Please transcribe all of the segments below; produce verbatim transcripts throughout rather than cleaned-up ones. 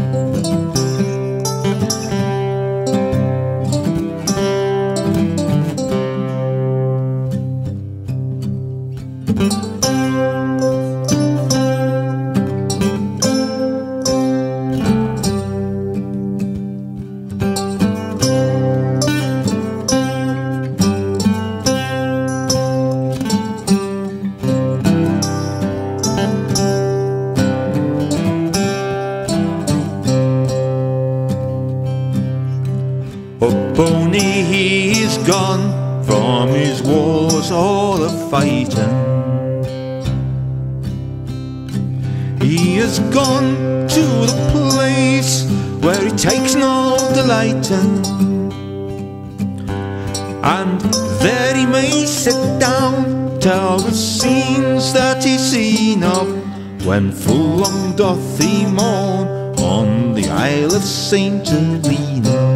Boney, he is gone from his wars all a-fighting. He has gone to the place where he takes no delight in, and there he may sit down, tell the scenes that he's seen of, when full long doth he mourn on the Isle of Saint Helena.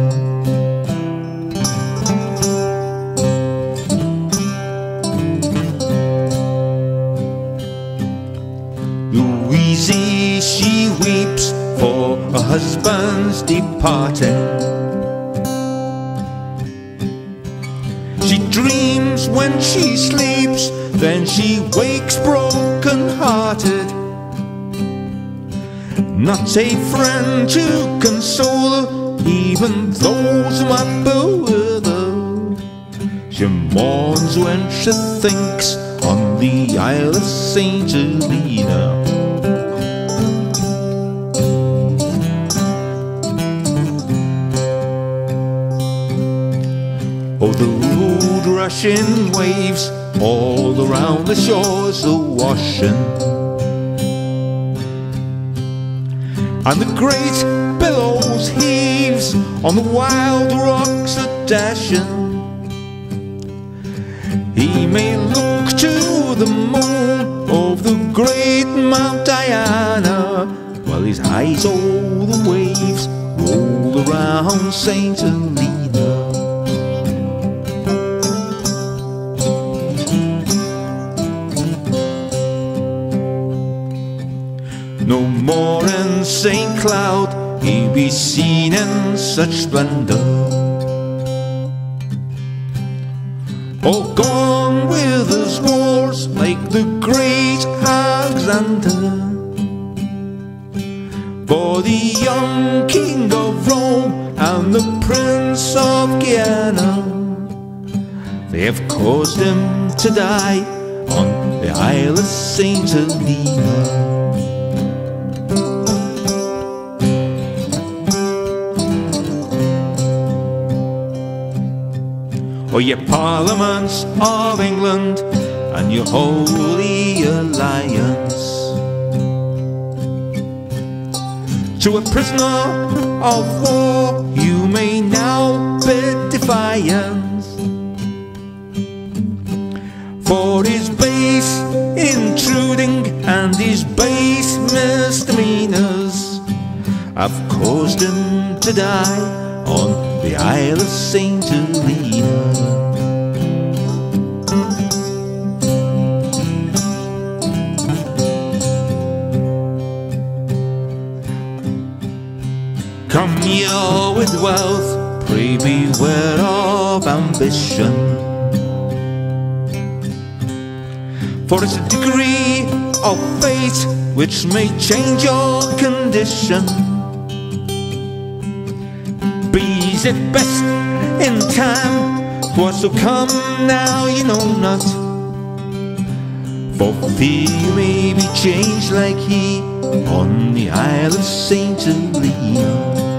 Louisie, she weeps for her husband's departing. She dreams when she sleeps, then she wakes broken-hearted. Not a friend to console her, even those who are with her. She mourns when she thinks on the Isle of Saint Helena. Oh, the rude rushing waves all around the shores are washing, and the great billows heaves on the wild rocks are dashing. He may look to the moon of the great Mount Diana, while his eyes all the waves roll around Saint Helena. No more in Saint Cloud he be seen in such splendour, all gone with his wars like the great Alexander. For the young king of Rome and the prince of Guyana, they have caused him to die on the Isle of Saint Helena. O ye parliaments of England and your holy alliance, to a prisoner of war you may now bid defiance, for his base intruding and his base misdemeanors have caused him to die on the Isle of Saint Helena. Come ye all with wealth, pray beware of ambition, for it's a degree of fate which may change your condition. Be's it best in time, what's to come now you know not, for fear you may be changed like he on the Isle of Saint Helena.